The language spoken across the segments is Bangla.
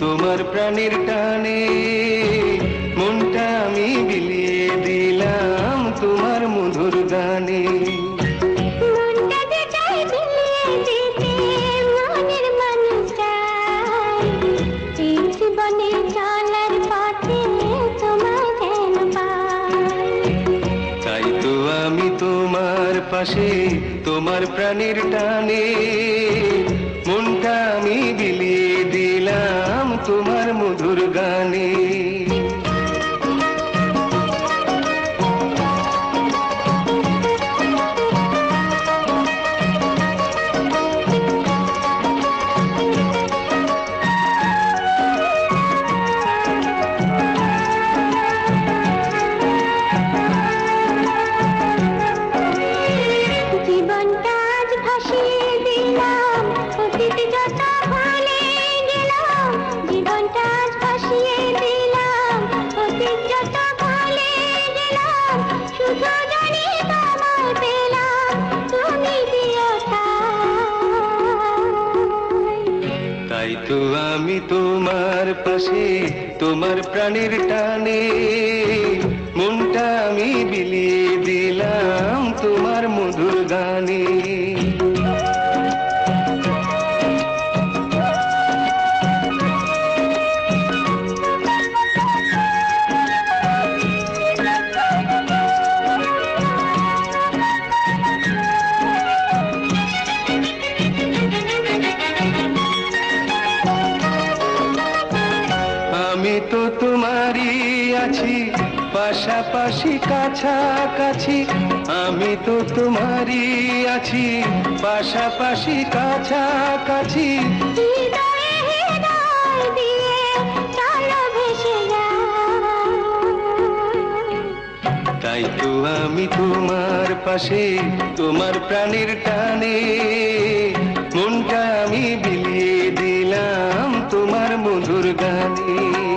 তোমার প্রাণের টানে মনটা আমি বিলিয়ে দিলাম তোমার মধুর গানে। তাই তো আমি তোমার পাশে তোমার প্রাণের টানে মনটা আমি বিলিয়ে দিলাম তোমার মধুর গানে। তাই তো আমি তোমার পাশে তোমার প্রাণের টানে মনটা আমি বিলিয়ে দিলাম তোমার মধুর গানে। আমি তো তোমারই আছি পাশাপাশি কাছাকাছি, আমি তো তোমারই আছি পাশাপাশি কাছাকাছি। তাই তো আমি তোমার পাশে তোমার প্রাণের টানে মনটা আমি বিলিয়ে দিলাম তোমার মধুর গানে।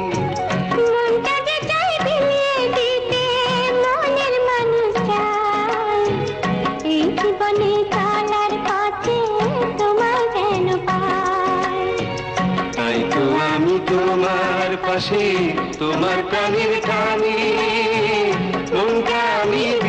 তাই তো আমি তোমার পাশে তোমার প্রাণের টানে মনটা আমি